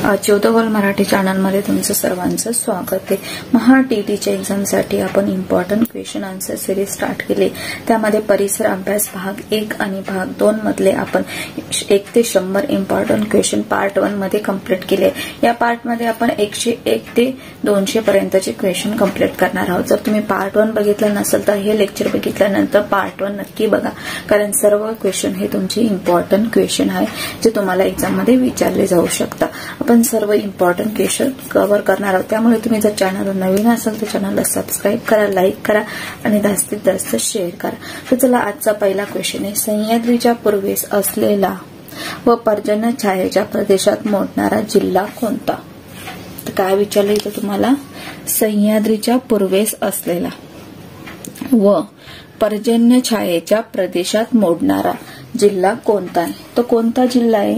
ज्योतिर्गोल Marathi channel मध्ये तुमचं सर्वांचं स्वागत आहे। महा टीईटीच्या एक्झामसाठी आपण important question answer series start केली। त्यामध्ये परिसर अभ्यास भाग 1 आणि भाग 2 मधले आपण 1 ते 100 इम्पॉर्टंट क्वेश्चन पार्ट 1 मध्ये कंप्लीट केले। या पार्ट मध्ये आपण 101 ते 200 पर्यंतचे क्वेश्चन कंप्लीट करणार आहोत। जर तुम्ही पार्ट 1 बघितलं नसेल तर हे लेक्चर बघितल्यानंतर पार्ट 1 नक्की बघा, कारण सर्व क्वेश्चन हे तुमचे इम्पॉर्टंट क्वेश्चन आहे जे तुम्हाला एक्झाम मध्ये विचारले जाऊ शकतात। आपण सर्व इम्पॉर्टंट क्वेश्चन कव्हर करणार आहोत, त्यामुळे तुम्ही जर चॅनलवर नवीन असाल तर चॅनलला सबस्क्राइब करा, लाईक करा आणि जास्तीत जास्त शेअर करा। तर चला आजचा पहिला क्वेश्चन आहे, सह्याद्रीच्या पूर्वेस असलेला व पर्जन्य छायेच्या प्रदेशात मोडणारा जिल्हा कोणता? तर काय विचारलं इथं तुम्हाला, सह्याद्रीच्या पूर्वेस असलेला व पर्जन्य छायेच्या प्रदेशात मोडणारा जिल्हा कोणता आहे? तो कोणता जिल्हा आहे?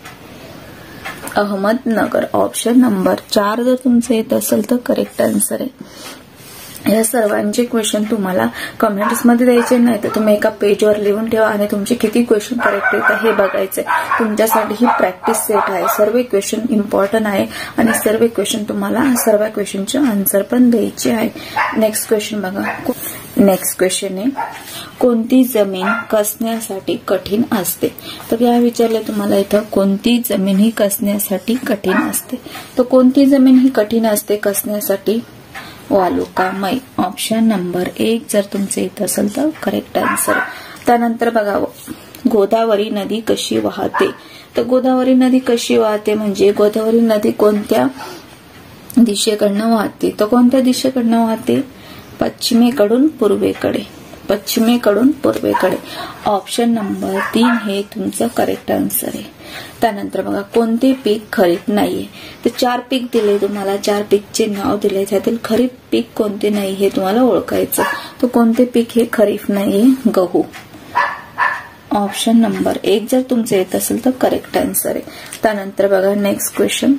अहमदनगर। ऑप्शन नंबर 4 जर तुमचं येत असेल तर करेक्ट आन्सर आहे। या सर्वांचे क्वेश्चन तुम्हाला कमेंट्स मध्ये द्यायचे नाही, तर तुम्ही एका पेजवर लिहून ठेवा आणि तुमचे किती क्वेश्चन करेक्ट येतात हे बघायचे। तुमच्यासाठी ही प्रॅक्टिस सेट आहे। सर्व क्वेश्चन इम्पॉर्टंट आहे आणि सर्व क्वेश्चन तुम्हाला सर्व क्वेश्चनचे आन्सर पण द्यायचे आहे। नेक्स्ट क्वेश्चन बघा। नेक्स्ट क्वेश्चन आहे, कोणती जमीन कसण्यासाठी कठीण असते? तर या विचारले तुम्हाला इथं, कोणती जमीन ही कसण्यासाठी कठीण असते? तर कोणती जमीन ही कठीण असते कसण्यासाठी? वालुकामय। ऑप्शन नंबर 1 जर तुमचे येत असेल तर करेक्ट आन्सर। त्यानंतर बघा, गोदावरी नदी कशी वाहते? तर गोदावरी नदी कशी वाहते म्हणजे गोदावरी नदी कोणत्या दिशेकडनं वाहते? तर कोणत्या दिशेकडनं वाहते? पश्चिमेकडून पूर्वेकडे। पश्चिमेकडून पूर्वेकडे। ऑप्शन नंबर 3 हे तुमचं करेक्ट आन्सर आहे। त्यानंतर बघा, कोणते पीक खरीप नाहीये? तर 4 पीक दिले तुम्हाला, 4 पीकचे नाव दिले, त्यातील खरीप पीक कोणते नाही हे तुम्हाला ओळखायचं। तर कोणते पीक हे खरीप नाहीये? गहू। ऑप्शन नंबर 1 जर तुमचं येत असेल तर करेक्ट आन्सर आहे। त्यानंतर बघा नेक्स्ट क्वेश्चन।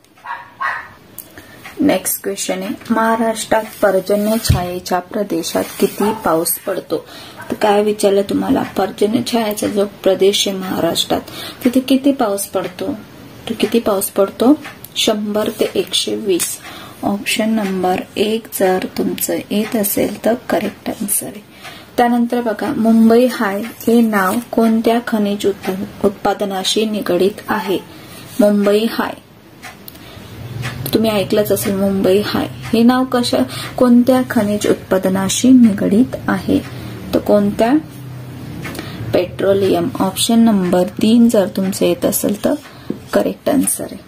नेक्स्ट क्वेश्चन आहे, महाराष्ट्रात पर्जन्य छायेच्या प्रदेशात किती पाऊस पडतो? तर काय विचारलं तुम्हाला, पर्जन्य छायेचा जो प्रदेश आहे महाराष्ट्रात तिथे किती पाऊस पडतो? तर किती पाऊस पडतो? 100 ते 120। ऑप्शन नंबर 1 जर तुमचं येत असेल तर करेक्ट आन्सर आहे। त्यानंतर बघा, मुंबई हाय हे नाव कोणत्या खनिज उत्पादनाशी निगडीत आहे? मुंबई हाय तुम्ही ऐकलंच असेल, मुंबई हाय हे नाव कोणत्या खनिज उत्पादनाशी निगडीत आहे? तर कोणत्या? पेट्रोलियम। ऑप्शन नंबर 3 जर तुमचं येत असेल तर करेक्ट आन्सर आहे।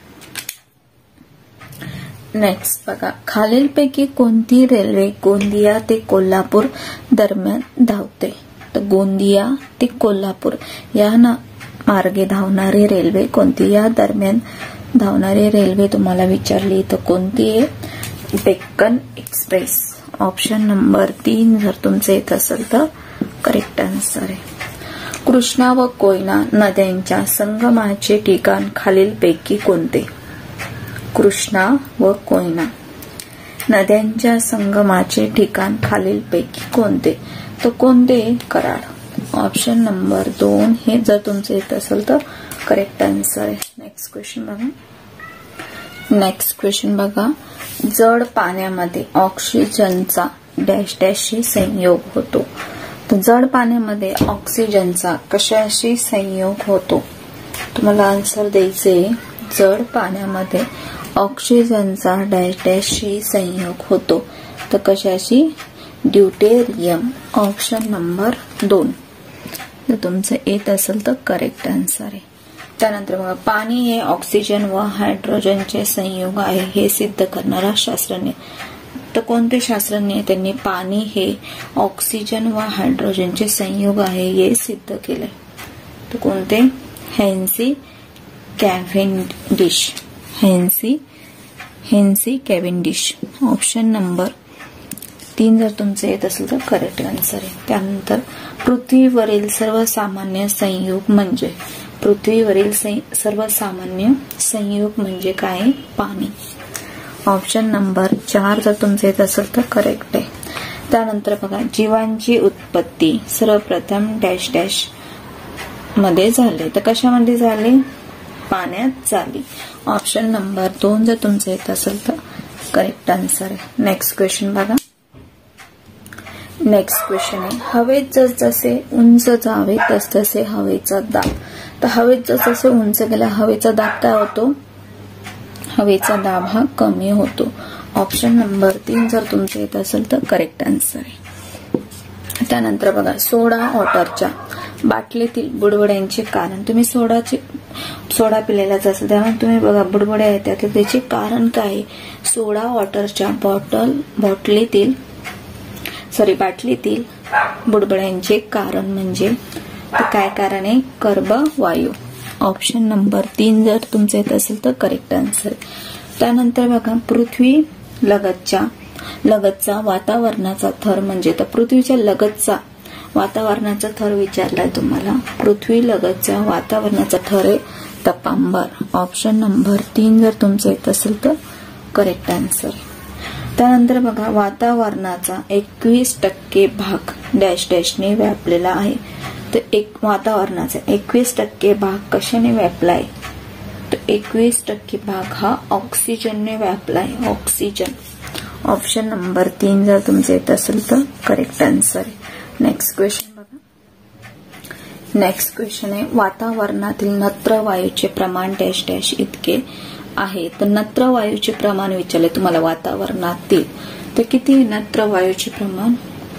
नेक्स्ट बघा, खालीलपैकी कोणती रेल्वे गोंदिया ते कोल्हापूर दरम्यान धावते? तर गोंदिया ते कोल्हापूर या मार्गे धावणारी रेल्वे कोणती? या दरम्यान धावणारी रेल्वे तुम्हाला विचारली तर कोणती आहे? डेक्कन एक्सप्रेस। ऑप्शन नंबर 3 जर तुमचे येत असेल तर करेक्ट आन्सर आहे। कृष्णा व कोयना नद्यांच्या संगमाचे ठिकाण खालीलपैकी कोणते? कृष्णा व कोयना नद्यांच्या संगमाचे ठिकाण खालीलपैकी कोणते? तर कोणते? कराड। ऑप्शन नंबर 2 हे जर तुमचे येत असेल तर करेक्ट आन्सर आहे। नेक्स्ट क्वेश्चन बघा। नेक्स्ट क्वेश्चन बघा, जड पाण्यामध्ये ऑक्सिजनचा डॅश डॅशशी संयोग होतो। तर जड पाण्यामध्ये ऑक्सिजनचा कशाशी संयोग होतो? तुम्हाला आन्सर द्यायचे, जड पाण्यामध्ये ऑक्सिजनचा डॅश डॅशशी संयोग होतो। तर कशाशी? ड्यूटेरियम। ऑप्शन नंबर 2 जर तुमचं येत असेल तर करेक्ट आन्सर आहे। त्यानंतर बघा, पाणी हे ऑक्सिजन व हायड्रोजनचे संयोग आहे हे सिद्ध करणारा शास्त्रज्ञ। तर कोणते शास्त्रज्ञ त्यांनी पाणी हे ऑक्सिजन व हायड्रोजनचे संयोग आहे हे सिद्ध केले? तर कोणते? Henry Cavendish. Henry Cavendish. Option number 3 जर तुमचे येत असेल तर करेक्ट आन्सर आहे। त्यानंतर पृथ्वीवरील सर्वसामान्य संयोग म्हणजे? पृथ्वीवरील सर्वसामान्य संयोग म्हणजे काय? पाणी। ऑप्शन नंबर 4 जर तुमचे येत असेल तर करेक्ट आहे। त्यानंतर बघा, जीवांची उत्पत्ती सर्वप्रथम डॅश डॅश मध्ये झाले। तर कशामध्ये झाले? पाण्यात झाली. ऑप्शन नंबर 2 जर तुमचं येत असेल तर करेक्ट आन्सर आहे. नेक्स्ट क्वेश्चन बघा. नेक्स्ट क्वेश्चन आहे, हवेत जसजसे उंच जावे तसतसे हवेचा दाब. तर हवेत जसजसे उंच गेला हवेचा दाब काय होतो? हवेचा दाब हा कमी होतो. ऑप्शन नंबर 3 जर तुमचं येत असेल तर करेक्ट आन्सर आहे. त्यानंतर बघा, सोडा वॉटरच्या बाटलीतील बुडबुड्यांचे कारण. तुम्ही सोडा पिलेलाच असेल त्यामुळे तुम्ही बघा बुडबुड्या येतात, तर त्याचे कारण काय आहे? सोडा वॉटरच्या बाटलीतील बुडबुड्यांचे कारण म्हणजे काय कारण आहे? कर्बवायू. ऑप्शन नंबर 3 जर तुमचं येत असेल तर करेक्ट आन्सर. त्यानंतर बघा, पृथ्वी लगतचा वातावरणाचा थर म्हणजे, तर पृथ्वीच्या लगतचा वातावरणाचा थर विचारलाय तुम्हाला. पृथ्वी लगतचा वातावरणाचा थर आहे तपांबर. ऑप्शन नंबर 3 जर तुमचं येत असेल तर करेक्ट आन्सर. त्यानंतर बघा, वातावरणाचा 21% भाग डॅश डॅशने व्यापलेला आहे. तर वातावरणाचा 21% भाग कशाने व्यापलाय? तर 21% भाग हा ऑक्सिजनने व्यापलाय. ऑक्सिजन. ऑप्शन नंबर 3 जर तुमचं येत असेल तर करेक्ट आन्सर आहे. नेक्स्ट क्वेश्चन बघा. नेक्स्ट क्वेश्चन आहे, वातावरणातील नत्र वायूचे प्रमाण डॅश डॅश इतके आहे. तर नत्र वायूचे प्रमाण विचारले तुम्हाला वातावरणातील, तर किती नत्र वायूचे प्रमाण?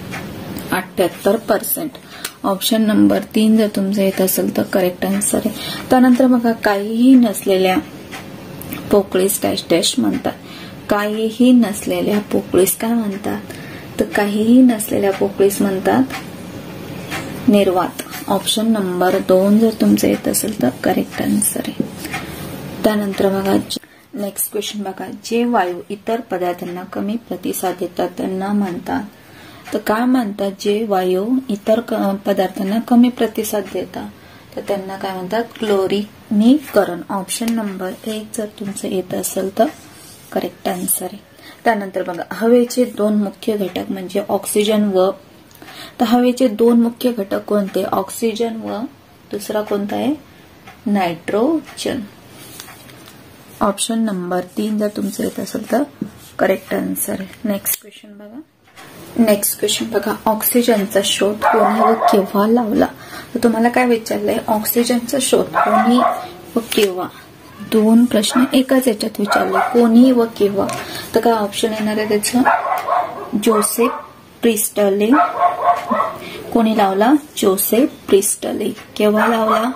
78%. ऑप्शन नंबर 3 जर तुमचं येत असेल तर करेक्ट आन्सर आहे. त्यानंतर बघा, काहीही नसलेल्या पोकळीस डॅश डॅश म्हणतात. काहीही नसलेल्या पोकळीस काय म्हणतात? तर काहीही नसलेल्या पोकळीस म्हणतात निर्वात. ऑप्शन नंबर 2 जर तुमचं येत असेल तर करेक्ट आन्सर आहे. त्यानंतर बघा, नेक्स्ट क्वेश्चन बघा, जे वायू इतर पदार्थांना कमी प्रतिसाद देतात त्यांना म्हणतात. तर काय म्हणतात? जे वायू इतर पदार्थांना कमी प्रतिसाद देतात तर त्यांना काय म्हणतात? क्लोरिनीकरण. ऑप्शन नंबर 1 जर तुमचं येत असेल तर करेक्ट आन्सर आहे. त्यानंतर बघा, हवेचे 2 मुख्य घटक म्हणजे ऑक्सिजन व, तर हवेचे 2 मुख्य घटक कोणते? ऑक्सिजन व दुसरा कोणता आहे? नायट्रोजन. ऑप्शन नंबर 3 जर तुमचं येत असेल तर करेक्ट आन्सर आहे. नेक्स्ट क्वेश्चन बघा. नेक्स्ट क्वेश्चन बघा, ऑक्सिजनचा शोध कोणी व केव्हा लावला? तर तुम्हाला काय विचारलंय? ऑक्सिजनचा शोध कोणी व केव्हा. 2 प्रश्न एकाच याच्यात विचारले, कोणी व केव्हा. तर काय ऑप्शन येणार आहे त्याचं? Joseph Priestley. कोणी लावला? Joseph Priestley. केव्हा लावला?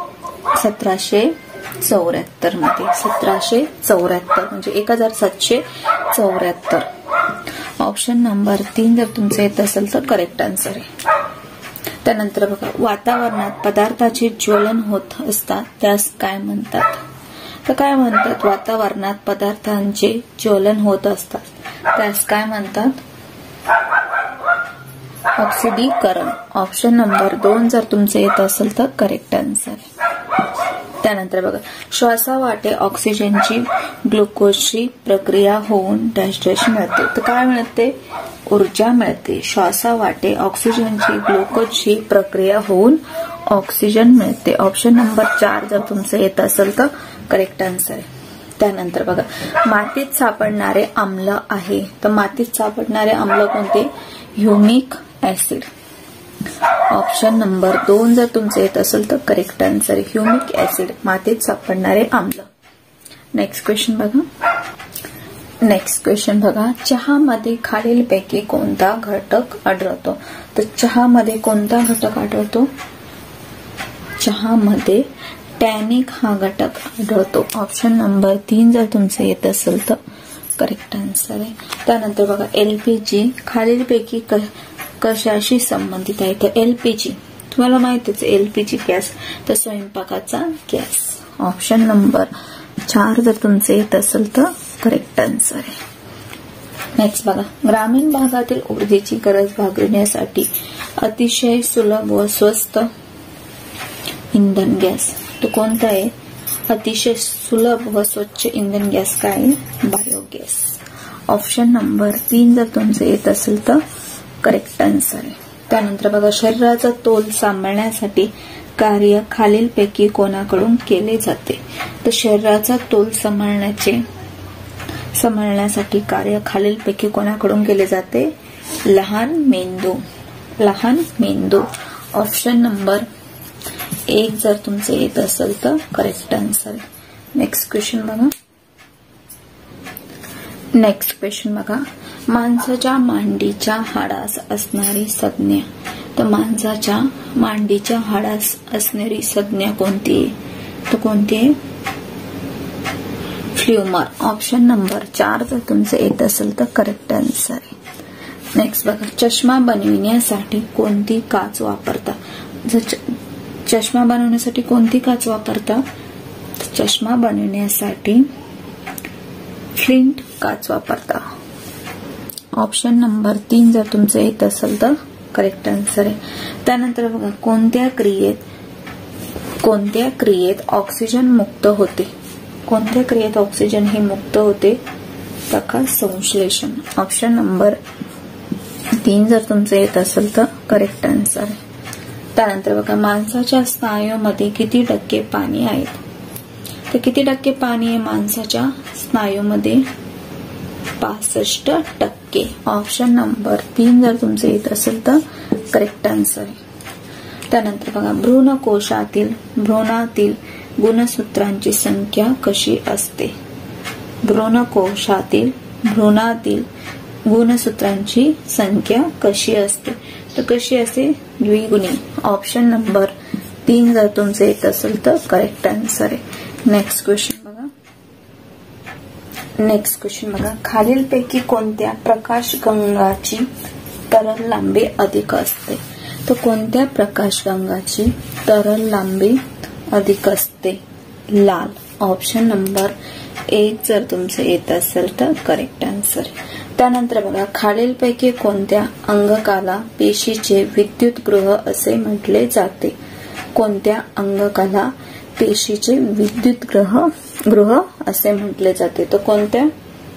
1774 मध्ये. 1774 म्हणजे 1774. ऑप्शन नंबर 3 जर तुमचं येत असेल तर करेक्ट आन्सर आहे. त्यानंतर बघा, वातावरणात पदार्थाचे ज्वलन होत असतात त्यास काय म्हणतात? तर काय म्हणतात? वातावरणात पदार्थांचे ज्वलन होत असतात त्यास काय म्हणतात? ऑक्सिडीकरण. ऑप्शन नंबर 2 जर तुमचं येत असेल तर करेक्ट आन्सर आहे. त्यानंतर बघा, श्वासावाटे ऑक्सिजनची ग्लुकोजची प्रक्रिया होऊन डॅश डॅश मिळते. तर काय मिळते? ऊर्जा मिळते. श्वासावाटे ऑक्सिजनची ग्लुकोजची प्रक्रिया होऊन ऑक्सिजन मिळते. ऑप्शन नंबर 4 जर तुमचं येत असेल तर करेक्ट आन्सर आहे. त्यानंतर बघा, मातीत सापडणारे आम्ल आहे. तर मातीत सापडणारे आम्ल कोणते? Humic acid. ऑप्शन नंबर 2 जर तुमचं येत असेल तर करेक्ट आन्सर. ह्युमिक ऍसिड मातीत सापडणारे आम्ल. नेक्स्ट क्वेश्चन बघा. नेक्स्ट क्वेश्चन बघा, चहामध्ये खालीलपैकी कोणता घटक आढळतो? तर चहामध्ये कोणता घटक आढळतो? चहामध्ये टॅनिक हा घटक आढळतो. ऑप्शन नंबर 3 जर तुमचं येत असेल तर करेक्ट आन्सर आहे. त्यानंतर बघा, एलपीजी खालीलपैकी कशाशी संबंधित आहे? तर एलपीजी तुम्हाला माहितीच, एलपीजी गॅस तर स्वयंपाकाचा गॅस. ऑप्शन नंबर 4 जर तुमचं येत असेल तर करेक्ट आन्सर आहे. नेक्स्ट बघा, ग्रामीण भागातील ऊर्जेची गरज भागविण्यासाठी अतिशय सुलभ व स्वस्त इंधन गॅस तो कोणता आहे? अतिशय सुलभ व स्वच्छ इंधन गॅस काय? बायोगॅस. ऑप्शन नंबर 3 जर तुमचं येत असेल तर करेक्ट आन्सर आहे. त्यानंतर बघा, शरीराचा तोल सांभाळण्यासाठी कार्य खालीलपैकी कोणाकडून केले जाते? तर शरीराचा तोल सांभाळण्यासाठी कार्य खालीलपैकी कोणाकडून केले जाते? लहान मेंदू. ऑप्शन नंबर 1 जर तुमचं येत असेल तर करेक्ट आन्सर. नेक्स्ट क्वेश्चन बघा. माणसाच्या मांडीच्या हाडास असणारी संज्ञा. तर माणसाच्या मांडीच्या हाडास असणारी संज्ञा कोणती आहे? तर कोणती आहे? फ्ल्युमर. ऑप्शन नंबर 4 जर तुमचं येत असेल तर करेक्ट आन्सर आहे. नेक्स्ट बघा. चष्मा बनविण्यासाठी कोणती काच वापरतात? चष्मा बनवण्यासाठी कोणती काच वापरतात? चष्मा बनवण्यासाठी फ्लिंट काच वापरता. ऑप्शन नंबर 3 जर तुमचं येत असेल तर करेक्ट आन्सर आहे. त्यानंतर बघा. कोणत्या क्रियेत ऑक्सिजन मुक्त होते? कोणत्या क्रियेत ऑक्सिजन हे मुक्त होते? प्रकाश संश्लेषण. ऑप्शन नंबर 3 जर तुमचं येत असेल तर करेक्ट आन्सर आहे. त्यानंतर बघा. माणसाच्या स्नायूमध्ये किती टक्के पाणी आहेत? तर किती टक्के पाणी आहे माणसाच्या स्नायूमध्ये? 65%. ऑप्शन नंबर 3 जर तुमचं येत असेल तर करेक्ट आन्सर आहे. त्यानंतर बघा. भ्रूणातील गुणसूत्रांची संख्या कशी असते? भ्रूणातील गुणसूत्रांची संख्या कशी असते? तर कशी असते? द्विगुणी. ऑप्शन नंबर 3 जर तुमचं येत असेल तर करेक्ट आन्सर आहे. नेक्स्ट क्वेश्चन बघा. खालीलपैकी कोणत्या प्रकाशगंगाची तरल लांबी अधिक असते? तर कोणत्या प्रकाशगंगाची तरल लांबी अधिक असते? लाल. ऑप्शन नंबर 1 जर तुमचं येत असेल तर करेक्ट आन्सर. त्यानंतर बघा. खालीलपैकी कोणत्या अंगकाला पेशीचे विद्युतगृह असे म्हटले जाते? कोणत्या अंगकाला पेशीचे विद्युतगृह असे म्हटले जाते? तर कोणत्या?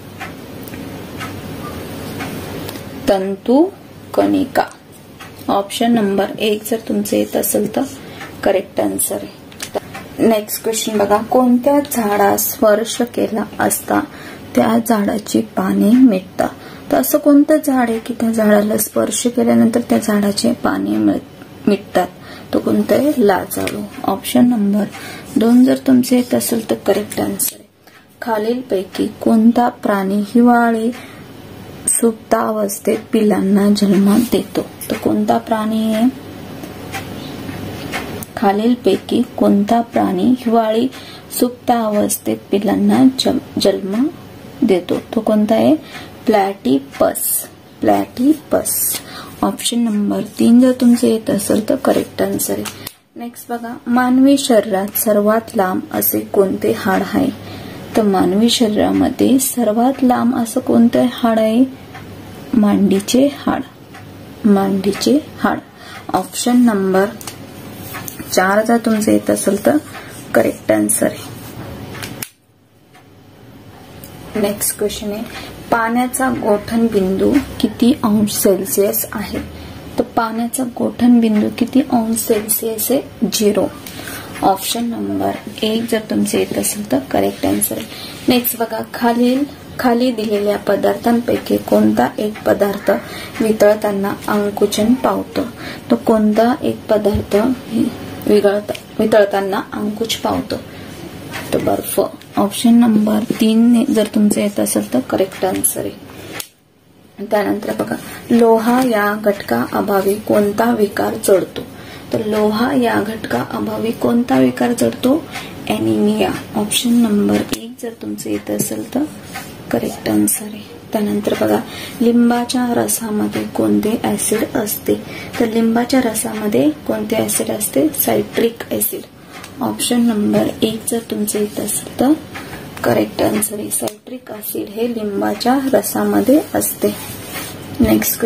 तंतुकणिका. ऑप्शन नंबर 1 जर तुमचं येत असेल तर करेक्ट आन्सर आहे. नेक्स्ट क्वेश्चन बघा. कोणत्या झाडास स्पर्श केला असता त्या झाडाची पाने मिटतात? तर असं कोणतं झाड आहे की त्या झाडाला स्पर्श केल्यानंतर त्या झाडाचे पाने मिटतात? तो कोणतं आहे? लाजाळू. ऑप्शन नंबर 2 जर तुमचे येत असेल तर करेक्ट आन्सर आहे. खालीलपैकी कोणता प्राणी हिवाळी सुप्तावस्थेत पिलांना जन्म देतो? तर कोणता प्राणी आहे? खालीलपैकी कोणता प्राणी हिवाळी सुप्तावस्थेत पिलांना जन्म देतो? तो कोणता आहे? प्लॅटिपस. ऑप्शन नंबर 3 जर तुमचं येत असेल तर करेक्ट आन्सर आहे. नेक्स्ट बघा. मानवी शरीरात सर्वात लांब असे कोणते हाड आहे? तर मानवी शरीरामध्ये सर्वात लांब असं कोणतं हाड आहे? मांडीचे हाड. ऑप्शन नंबर 4 जर तुमचं येत असेल तर करेक्ट आन्सर आहे. नेक्स्ट क्वेश्चन आहे. पाण्याचा गोठण बिंदू किती अंश सेल्सिअस आहे? तर पाण्याचा गोठण बिंदू किती अंश सेल्सिअस आहे? 0. ऑप्शन नंबर 1 जर तुमचे येत असेल तर करेक्ट आन्सर आहे. नेक्स्ट बघा. खाली दिलेल्या पदार्थांपैकी कोणता एक पदार्थ वितळताना आकुंचन पावतो? तो कोणता एक पदार्थ वितळताना आकुंच पावतो? तर बर्फ. ऑप्शन नंबर 3 जर तुमचे येत असेल तर करेक्ट आन्सर आहे. त्यानंतर बघा. लोहा या घटका अभावी कोणता विकार जडतो? तर लोहा या घटका अभावी कोणता विकार जडतो? ॲनिमिया. ऑप्शन नंबर 1 जर तुमचे येत असेल तर करेक्ट आन्सर आहे. त्यानंतर बघा. लिंबाच्या रसामध्ये कोणते ऍसिड असते? तर लिंबाच्या रसामध्ये कोणते ऍसिड असते? Citric acid. ऑप्शन नंबर 1 जर तुमचे येत असेल तर करेक्ट आन्सर आहे. सायट्रिक ऍसिड हे लिंबाच्या रसामध्ये असते. नेक्स्ट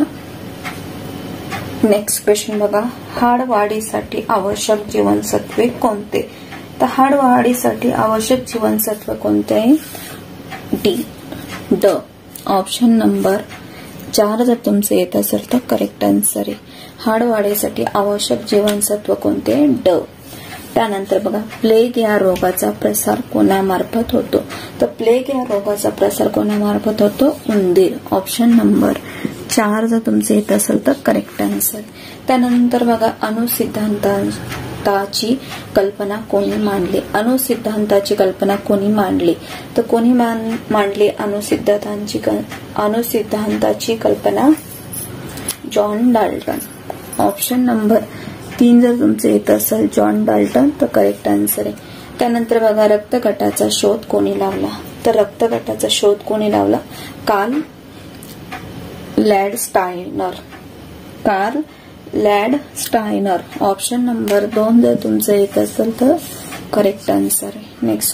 क्वेश्चन बघा. हाड वाढीसाठी आवश्यक जीवनसत्वे कोणते? तर हाड वाढीसाठी आवश्यक जीवनसत्व कोणते आहे? ड. ऑप्शन नंबर 4 जर तुमचे येत असेल तर करेक्ट आन्सर आहे. हाड वाढीसाठी आवश्यक जीवनसत्व कोणते? ड. त्यानंतर बघा, प्लेग या रोगाचा प्रसार कोणामार्फत होतो? तर प्लेग या रोगाचा प्रसार कोणामार्फत होतो? उंदीर. ऑप्शन नंबर 4 जर तुमचे येत असेल तर करेक्ट आन्सर. त्यानंतर बघा, अणुसिद्धांताची कल्पना कोणी मांडली? अणुसिद्धांताची कल्पना कोणी मांडली? तर कोणी मांडली अणुसिद्धांताची कल्पना? John Dalton. ऑप्शन नंबर 3 जर तुमचे येत असेल जॉन डाल्टन तर करेक्ट आन्सर आहे. त्यानंतर बघा, रक्तगटाचा शोध कोणी लावला? तर रक्तगटाचा शोध कोणी लावला? Karl Landsteiner. Karl Landsteiner. Option number 2 जर तुमचं येत असेल तर करेक्ट आन्सर आहे. नेक्स्ट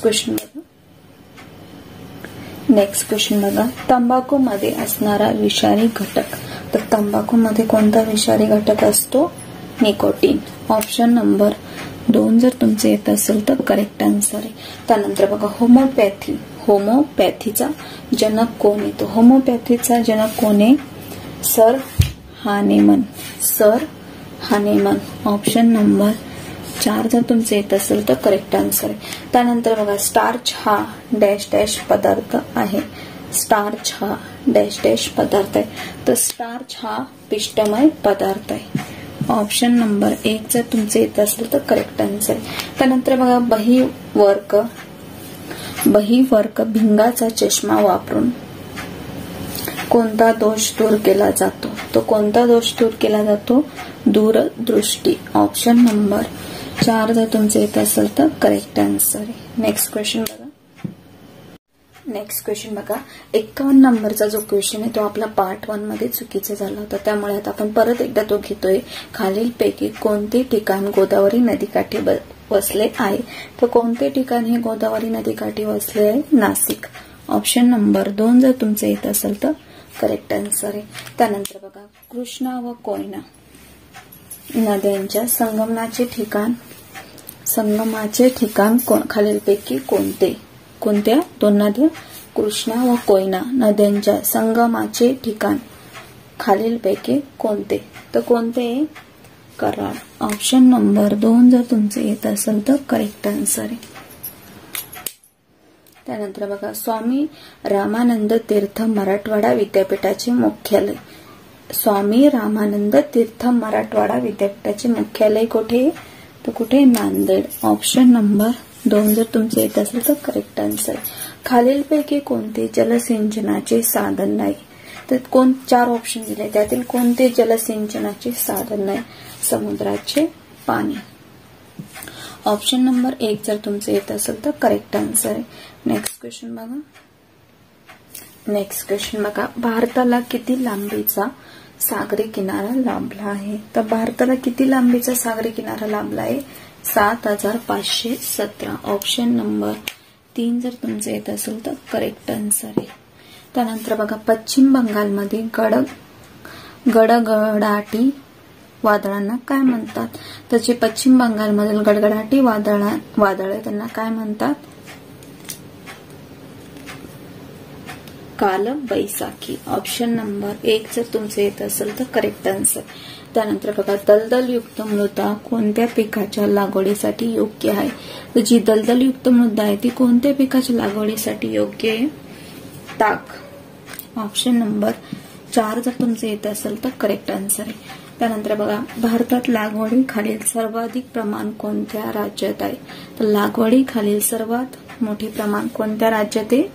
क्वेश्चन बघा, तंबाखूमध्ये असणारा विषारी घटक. तर तंबाखूमध्ये कोणता विषारी घटक असतो? निकोटीन. ऑप्शन नंबर 2 जर तुमचे येत असेल तर करेक्ट आन्सर आहे. त्यानंतर बघा, होमोपॅथीचा जनक कोण येतो? होमोपॅथीचा जनक कोण आहे? सर हानेमन. ऑप्शन नंबर 4 जर तुमचे येत असेल तर करेक्ट आन्सर आहे. त्यानंतर बघा, स्टार्च हा डॅश डॅश पदार्थ आहे. स्टार्च हा डॅश डॅश पदार्थ आहे. तर स्टार्च हा पिष्टमय पदार्थ आहे. ऑप्शन नंबर 1 जर तुमचे येत असेल तर करेक्ट आन्सर. त्यानंतर बघा, बहिवर्क भिंगाचा चष्मा वापरून कोणता दोष दूर केला जातो? तो कोणता दोष दूर केला जातो? दूरदृष्टी. ऑप्शन नंबर 4 जर तुमचे येत असेल तर करेक्ट आन्सर आहे. नेक्स्ट क्वेश्चन बघा, 51 नंबरचा जो क्वेश्चन आहे तो आपला पार्ट 1 मध्ये चुकीचा झाला होता, त्यामुळे आता आपण परत एकदा तो घेतोय. खालीलपैकी कोणते ठिकाण गोदावरी नदीकाठी वसले आहे? तर कोणते ठिकाण हे गोदावरी नदीकाठी वसले आहे? नाशिक. ऑप्शन नंबर 2 जर तुमचे येत असेल तर करेक्ट आन्सर आहे. त्यानंतर बघा, कृष्णा व कोयना नद्यांच्या संगमाचे ठिकाण खालीलपैकी कोणते? कोणत्या 2 नद्या? कृष्णा व कोयना नद्यांच्या संगमाचे ठिकाण खालीलपैकी कोणते? तर कोणते? कराड. ऑप्शन नंबर 2 जर तुमचे येत असेल तर करेक्ट आन्सर आहे. त्यानंतर बघा, स्वामी रामानंद तीर्थ मराठवाडा विद्यापीठाचे मुख्यालय. स्वामी रामानंद तीर्थ मराठवाडा विद्यापीठाचे मुख्यालय कुठे? तर कुठे? नांदेड. ऑप्शन नंबर 2 जर तुमचे येत असेल तर करेक्ट आन्सर. खालीलपैकी कोणते जलसिंचनाचे साधन नाही? तर 4 ऑप्शन दिले, त्यातील कोणते जलसिंचनाचे साधन नाही? समुद्राचे पाणी. ऑप्शन नंबर 1 जर तुमचे येत असेल तर करेक्ट आन्सर आहे. नेक्स्ट क्वेश्चन बघा, भारताला किती लांबीचा सागरी किनारा लाभला आहे? तर भारताला किती लांबीचा सागरी किनारा लाभला आहे? 7517. ऑप्शन नंबर 3 जर तुमचे येत असेल तर करेक्ट आन्सर आहे. त्यानंतर बघा, पश्चिम बंगालमध्ये गडगडाटी वादळांना काय म्हणतात? तर जे पश्चिम बंगालमधील गडगडाटी वादळ त्यांना काय म्हणतात? कालबैसाखी. ऑप्शन नंबर 1 जर तुमचे येत असेल तर करेक्ट आन्सर. त्यानंतर बघा, दलदलयुक्त मृदा कोणत्या पिकाच्या लागवडीसाठी योग्य आहे? तर जी दलदलयुक्त मृदा आहे ती कोणत्या पिकाच्या लागवडीसाठी योग्य आहे? ताक. ऑप्शन नंबर 4 जर तुमचे येत असेल तर करेक्ट आन्सर आहे. त्यानंतर बघा, भारतात लागवडीखालील सर्वाधिक प्रमाण कोणत्या राज्यात आहे? तर लागवडीखालील सर्वात मोठे प्रमाण कोणत्या राज्यात आहे?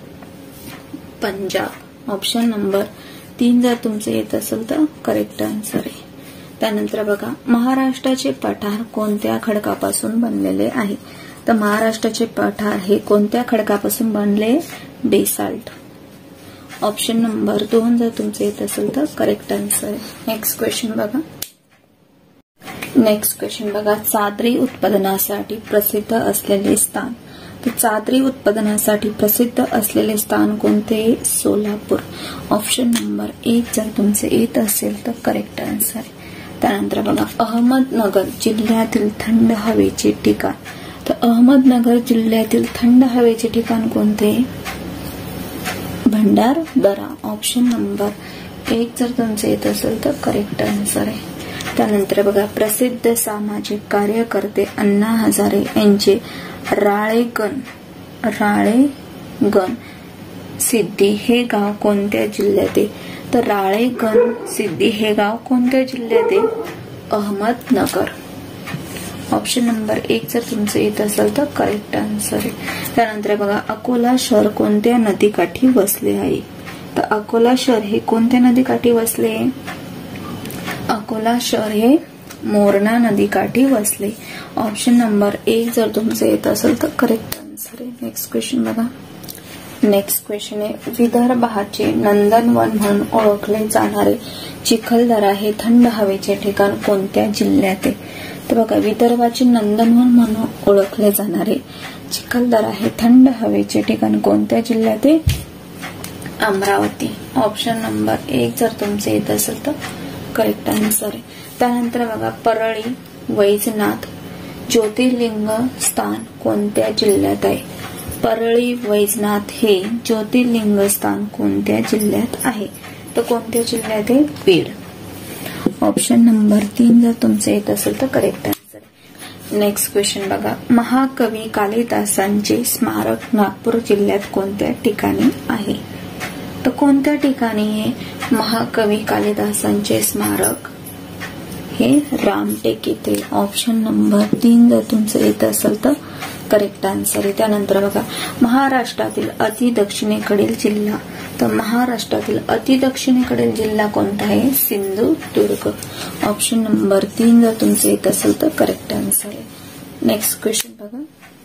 पंजाब. ऑप्शन नंबर 3 जर तुमचे येत असेल तर करेक्ट आन्सर आहे. त्यानंतर बघा, महाराष्ट्राचे पठार कोणत्या खडकापासून बनलेले आहे? तर महाराष्ट्राचे पठार हे कोणत्या खडकापासून बनले? बेसाल्ट. ऑप्शन नंबर 2 जर तुमचे येत असेल तर करेक्ट आन्सर आहे. नेक्स्ट क्वेश्चन बघा, चादरी उत्पादनासाठी प्रसिद्ध असलेले स्थान. तर चादरी उत्पादनासाठी प्रसिद्ध असलेले स्थान कोणते? सोलापूर. ऑप्शन नंबर 1 जर तुमचे येत असेल तर करेक्ट आन्सर आहे. त्यानंतर बघा, अहमदनगर जिल्ह्यातील थंड हवेचे ठिकाण. तर अहमदनगर जिल्ह्यातील थंड हवेचे ठिकाण कोणते? भंडारदरा. ऑप्शन नंबर 1 जर तुमचं येत असेल तर करेक्ट आन्सर आहे. त्यानंतर बघा प्रसिद्ध सामाजिक कार्यकर्ते अण्णा हजारे यांचे राळेगण सिद्धी हे गाव कोणत्या जिल्ह्यात आहे? तर राळेगण सिद्धी हे गाव कोणत्या जिल्ह्यात आहे? अहमदनगर. ऑप्शन नंबर 1 जर तुमचं येत असेल तर करेक्ट आन्सर आहे. त्यानंतर बघा अकोला शहर कोणत्या नदीकाठी वसले आहे? तर अकोला शहर हे कोणत्या नदीकाठी वसले? अकोला शहर हे मोरणा नदीकाठी वसले. ऑप्शन नंबर 1 जर तुमचं येत असेल तर करेक्ट आन्सर आहे. नेक्स्ट क्वेश्चन बघा. नेक्स्ट क्वेश्चन आहे विदर्भाचे नंदनवन म्हणून ओळखले जाणारे चिखलदरा हे थंड हवेचे ठिकाण कोणत्या जिल्ह्यात आहे? तर बघा विदर्भाचे नंदनवन म्हणून ओळखले जाणारे चिखलदरा हे थंड हवेचे ठिकाण कोणत्या जिल्ह्यात आहे? अमरावती. ऑप्शन नंबर 1 जर तुमचे येत असेल तर करेक्ट आन्सर आहे. त्यानंतर बघा परळी वैजनाथ ज्योतिर्लिंग स्थान कोणत्या जिल्ह्यात आहे? परळी वैजनाथ हे ज्योतिर्लिंग स्थान कोणत्या जिल्ह्यात आहे? तर कोणत्या जिल्ह्यात आहे? बीड. ऑप्शन नंबर 3 जर तुमचे येत असेल तर करेक्ट आन्सर आहे. नेक्स्ट क्वेश्चन बघा महाकवी कालिदासांचे स्मारक नागपूर जिल्ह्यात कोणत्या ठिकाणी आहे? तर कोणत्या ठिकाणी हे महाकवी कालिदासांचे स्मारक? हे रामटेक येथे. ऑप्शन नंबर 3 जर तुमचं येत असेल तर करेक्ट आन्सर आहे. त्यानंतर बघा महाराष्ट्रातील अति दक्षिणेकडील जिल्हा. तर महाराष्ट्रातील अति दक्षिणेकडील जिल्हा कोणता आहे? सिंधुदुर्ग. ऑप्शन नंबर 3 जर तुमचं येत असेल तर करेक्ट आन्सर आहे. नेक्स्ट क्वेश्चन बघा.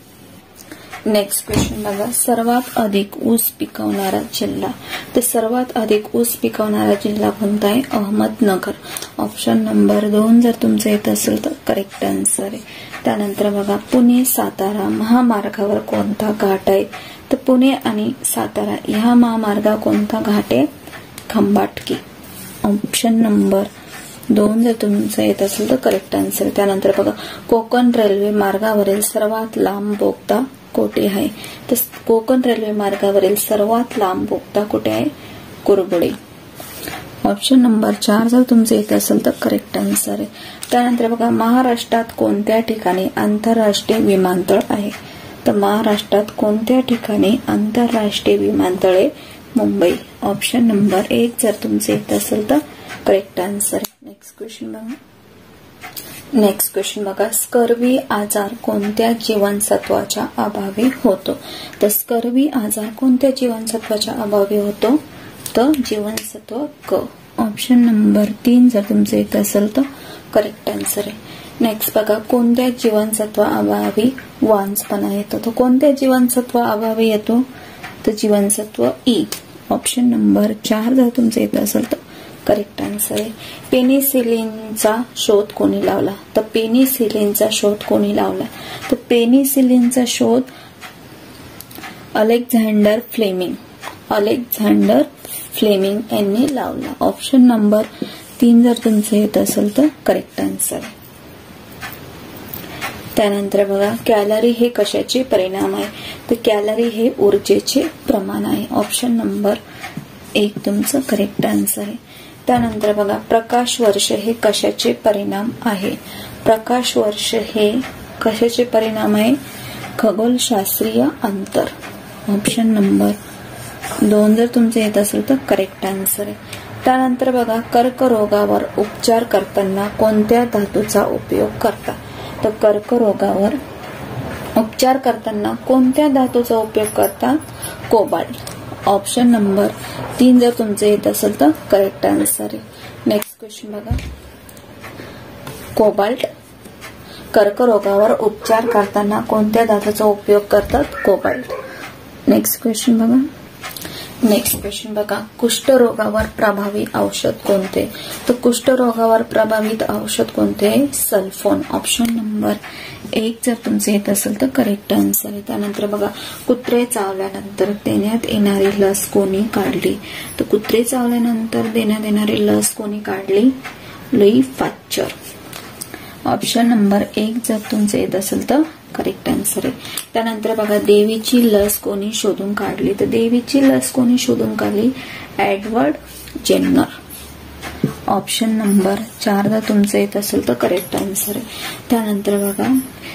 नेक्स्ट क्वेश्चन बघा सर्वात अधिक ऊस पिकवणारा जिल्हा. तर सर्वात अधिक ऊस पिकवणारा जिल्हा कोणता आहे? अहमदनगर. ऑप्शन नंबर 2 जर तुमचं येत असेल तर करेक्ट आन्सर आहे. त्यानंतर बघा पुणे सातारा महामार्गावर कोणता घाट आहे? तर पुणे आणि सातारा ह्या महामार्गावर कोणता घाट आहे? खंबाटकी. ऑप्शन नंबर 2 जर तुमचं येत असेल तर करेक्ट आन्सर. त्यानंतर बघा कोकण रेल्वे मार्गावरील सर्वात लांब बोगदा कोठे आहे? तर कोकण रेल्वे मार्गावरील सर्वात लांब बोगदा कुठे आहे? कुरबुडे. ऑप्शन नंबर 4 जर तुमचं येत असेल तर करेक्ट आन्सर आहे. त्यानंतर बघा महाराष्ट्रात कोणत्या ठिकाणी आंतरराष्ट्रीय विमानतळ आहे? तर महाराष्ट्रात कोणत्या ठिकाणी आंतरराष्ट्रीय विमानतळ आहे? मुंबई. ऑप्शन नंबर 1 जर तुमचं येत असेल तर करेक्ट आन्सर आहे. नेक्स्ट क्वेश्चन बघा. नेक्स्ट क्वेश्चन बघा स्कर्वी आजार कोणत्या जीवनसत्वाच्या अभावी होतो? तर स्कर्वी आजार कोणत्या जीवनसत्वाच्या अभावी होतो? तर जीवनसत्व क. ऑप्शन नंबर 3 जर तुमचं येत असेल तर करेक्ट आन्सर आहे. नेक्स्ट बघा कोणत्या जीवनसत्व अभावी वांझपणा येतो? तर कोणत्या जीवनसत्व अभावी येतो? तर जीवनसत्व ई. ऑप्शन नंबर 4 जर तुमचं येत असेल तर करेक्ट आन्सर आहे. पेनिसिलिनचा शोध कोणी लावला? तर पेनिसिलिनचा शोध कोणी लावला? तर पेनिसिलिनचा शोध अलेक्झांडर फ्लेमिंग यांनी लावला. ऑप्शन नंबर 3 जर तुमचं येत असेल तर करेक्ट आन्सर आहे. त्यानंतर बघा कॅलरी हे कशाचे परिणाम आहे? तर कॅलरी हे ऊर्जेचे प्रमाण आहे. ऑप्शन नंबर 1 तुमचं करेक्ट आन्सर आहे. त्यानंतर बघा प्रकाश वर्ष हे कशाचे परिणाम आहे? प्रकाश वर्ष हे कशाचे परिणाम आहे? खगोलशास्त्रीय अंतर. ऑप्शन नंबर 2 जर तुमचं येत असेल तर करेक्ट आन्सर आहे. त्यानंतर बघा कर्करोगावर उपचार करताना कोणत्या धातूचा उपयोग करतात? तर कर्करोगावर उपचार करताना कोणत्या धातूचा उपयोग करतात? कोबाल्ट. ऑप्शन नंबर 3 जर तुमचं येत असेल तर करेक्ट आन्सर आहे. नेक्स्ट क्वेश्चन बघा कोबाल्ट कर्करोगावर उपचार करताना कोणत्या धातूचा उपयोग करतात? कोबाल्ट. नेक्स्ट क्वेश्चन बघा. नेक्स्ट क्वेश्चन बघा कुष्ठरोगावर प्रभावी औषध कोणते? तर कुष्ठरोगावर प्रभावित औषध कोणते? सल्फोन. ऑप्शन नंबर 1 जर तुमचे येत असेल तर करेक्ट आन्सर आहे. त्यानंतर बघा कुत्रे चावल्यानंतर देण्यात येणारी लस कोणी काढली? तर कुत्रे चावल्यानंतर देण्यात येणारी लस कोणी काढली? Louis Pasteur. ऑप्शन नंबर 1 जर तुमचे येत असेल तर करेक्ट आन्सर आहे. त्यानंतर बघा देवीची लस कोणी शोधून काढली? तर देवीची लस कोणी शोधून काढली? Edward Jenner. ऑप्शन नंबर 4 जर तुमचं येत असेल तर करेक्ट आन्सर आहे. त्यानंतर बघा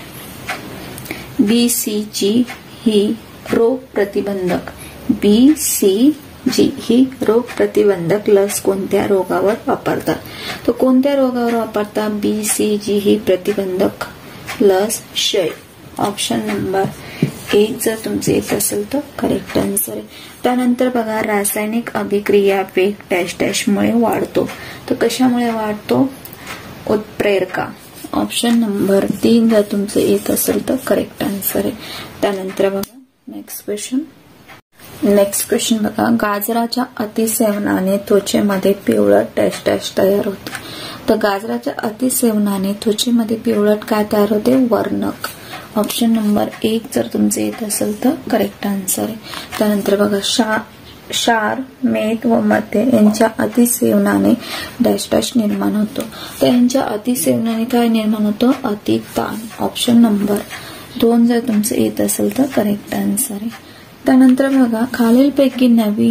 BCG ही रोग प्रतिबंधक BCG ही रोग प्रतिबंधक लस कोणत्या रोगावर वापरतात? तर कोणत्या रोगावर वापरतात BCG ही प्रतिबंधक लस? क्षय. ऑप्शन नंबर 1 जर तुमचे येत असेल तर करेक्ट आन्सर आहे. त्यानंतर बघा रासायनिक अभिक्रिया वेग डॅश डॅश मुळे वाढतो. तर कशामुळे वाढतो? उत्प्रेरका. ऑप्शन नंबर 3 जर तुमचं येत असेल तर करेक्ट आन्सर आहे. त्यानंतर बघा नेक्स्ट क्वेश्चन बघा गाजराच्या अतिसेवनाने त्वचेमध्ये पिवळट डॅश डॅश तयार होते. तर गाजराच्या अतिसेवनाने त्वचेमध्ये पिवळट काय तयार होते? वर्णक. ऑप्शन नंबर 1 जर तुमचे येत असेल तर करेक्ट आन्सर आहे. त्यानंतर बघा क्षार, मेद व मद्य यांच्या अतिसेवनाने डॅश डॅश निर्माण होतो. तर यांच्या अतिसेवनाने काय निर्माण होतं? अतिताण. ऑप्शन नंबर 2 जर तुमचं येत असेल तर करेक्ट आन्सर आहे. त्यानंतर बघा खालीलपैकी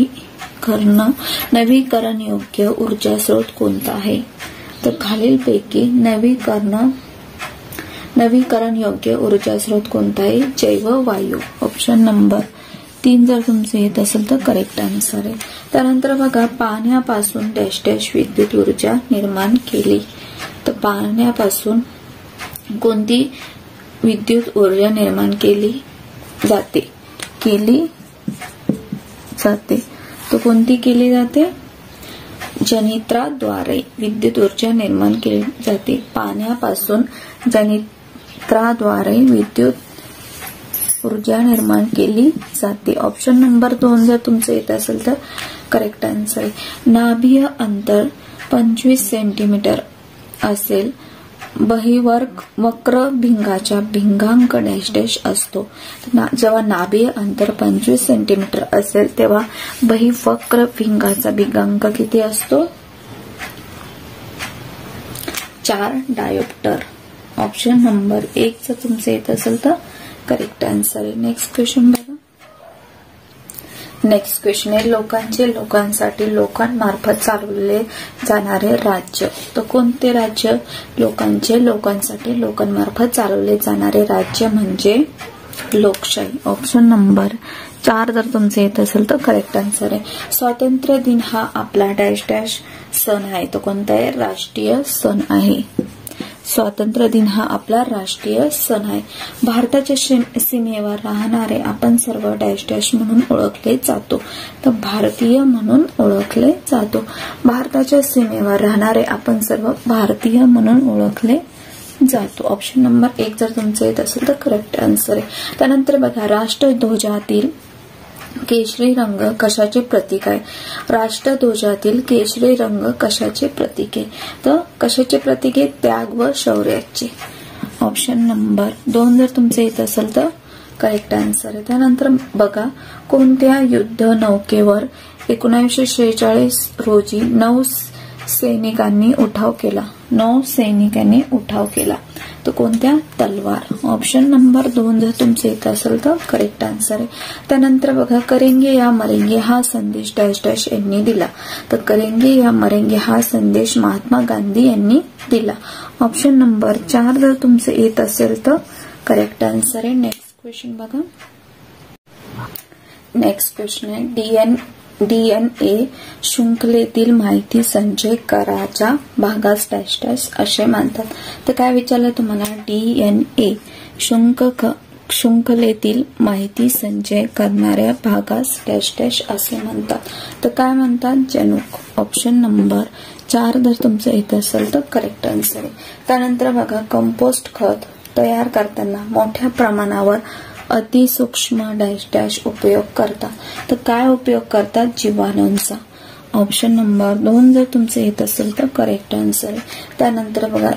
नवीकरण योग्य ऊर्जा स्रोत कोणता आहे? तर खालीलपैकी नवीकरण योग्य ऊर्जा स्रोत कोणता आहे? जैव वायू. ऑप्शन नंबर 3 जर तुमचे येत असेल तर करेक्ट आन्सर आहे. त्यानंतर बघा पाण्यापासून डॅश डॅश विद्युत ऊर्जा निर्माण केली. तर पाण्यापासून कोणती विद्युत ऊर्जा निर्माण केली जाते? तर कोणती केली जाते? जनित्राद्वारे विद्युत ऊर्जा निर्माण केली जाते. पाण्यापासून जनित्राद्वारे विद्युत ऊर्जा निर्माण केली जाते. ऑप्शन नंबर 2 जर तुमचं येत असेल तर करेक्ट आन्सर आहे. नाभीय अंतर 25 सेंटीमीटर असेल. वक्र भिंगाच्या भिंगांक डॅश डॅश असतो. जेव्हा नाभीय अंतर 25 सेंटीमीटर असेल तेव्हा बहिवक्र भिंगाचा भिंगांक किती असतो? 4 डायोप्टर. ऑप्शन नंबर 1 जर तुमचे येत असेल तर करेक्ट आन्सर आहे. नेक्स्ट क्वेश्चन आहे लोकांसाठी लोकांमार्फत चालवले जाणारे राज्य. तर कोणते राज्य? लोकांसाठी लोकांमार्फत चालवले जाणारे राज्य म्हणजे लोकशाही. ऑप्शन नंबर 4 जर तुमचे येत असेल तर करेक्ट आन्सर आहे. स्वातंत्र्य दिन हा आपला डॅश डॅश सण आहे. तो कोणता आहे? राष्ट्रीय सण आहे. स्वातंत्र्य दिन हा आपला राष्ट्रीय सण आहे. भारताच्या सीमेवर राहणारे आपण सर्व डॅश डॅश म्हणून ओळखले जातो. तर भारतीय म्हणून ओळखले जातो. भारताच्या सीमेवर राहणारे आपण सर्व भारतीय म्हणून ओळखले जातो. ऑप्शन नंबर 1 जर तुमचं येत असेल तर करेक्ट आन्सर आहे. त्यानंतर बघा राष्ट्रध्वजातील केशरी रंग कशाचे प्रतीक आहे? राष्ट्रध्वजातील केशरी रंग कशाचे प्रतीक आहे? तर कशाचे प्रतीक आहे? त्याग व शौर्याचे. ऑप्शन नंबर 2 जर तुमचे येत असेल तर करेक्ट आन्सर आहे. त्यानंतर बघा कोणत्या युद्ध नौकेवर 1946 रोजी 9 सैनिकांनी उठाव केला? तर कोणत्या? तलवार. ऑप्शन नंबर 2 जर तुमचे येत असेल तर करेक्ट आन्सर आहे. त्यानंतर बघा करेंगे या मरेंगे हा संदेश डॅश डॅश यांनी दिला. तर करेंगे या मरेंगे हा संदेश महात्मा गांधी यांनी दिला. ऑप्शन नंबर 4 जर तुमचे येत असेल तर करेक्ट आन्सर आहे. नेक्स्ट क्वेश्चन आहे DNA शृंखलेतील माहिती संचय कराच्या भागास डॅश डॅश असे म्हणतात. तर काय विचारलं तुम्हाला? DNA शृंखलेतील माहिती संचय करणाऱ्या भागास डॅश डॅश असे म्हणतात. तर काय म्हणतात? जनुक. ऑप्शन नंबर 4 जर तुमचं येत असेल तर करेक्ट आन्सर आहे. त्यानंतर बघा कंपोस्ट खत तयार करताना मोठ्या प्रमाणावर अतिसूक्ष्म डॅश डॅश उपयोग करतात. तर काय उपयोग करतात? जीवाणूंचा. ऑप्शन नंबर 2 जर तुमचे येत असेल तर करेक्ट आन्सर आहे. त्यानंतर बघा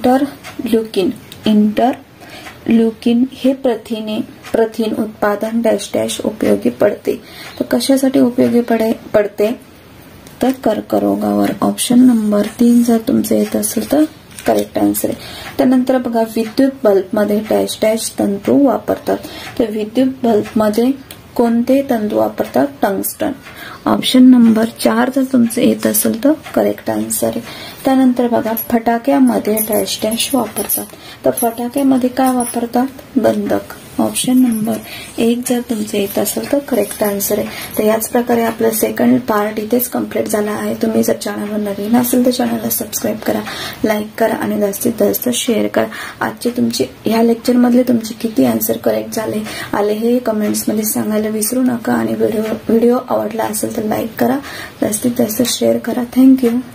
इंटरल्युकिन हे प्रथिन उत्पादन डॅश डॅश उपयोगी पडते. तर कशासाठी उपयोगी पडते? तर कर्करोगावर. ऑप्शन नंबर 3 जर तुमचे येत असेल तर करेक्ट आन्सर आहे. त्यानंतर बघा विद्युत बल्बमध्ये डॅश डॅश तंतू वापरतात. तर विद्युत बल्बमध्ये कोणते तंतू वापरतात? टंगस्टन. ऑप्शन नंबर 4 जर तुमचं येत असेल तर करेक्ट आन्सर आहे. त्यानंतर बघा, फटाक्यामध्ये डॅश डॅश वापरतात. तर फटाक्यामध्ये काय वापरतात? गंधक. ऑप्शन नंबर 1 जर तुमचं येत असेल तर करेक्ट आन्सर आहे. तर याच प्रकारे आपलं सेकंड पार्ट इथेच कम्प्लीट झाला आहे. तुम्ही जर चॅनलवर नवीन असेल तर चॅनलला सबस्क्राईब करा, लाईक करा आणि जास्तीत जास्त शेअर करा. आजचे तुमचे ह्या लेक्चर मधले तुमचे किती आन्सर करेक्ट आले हे कमेंट्स मध्ये सांगायला विसरू नका. आणि व्हिडिओ आवडला असेल तर लाईक करा, जास्तीत जास्त शेअर करा. थँक्यू.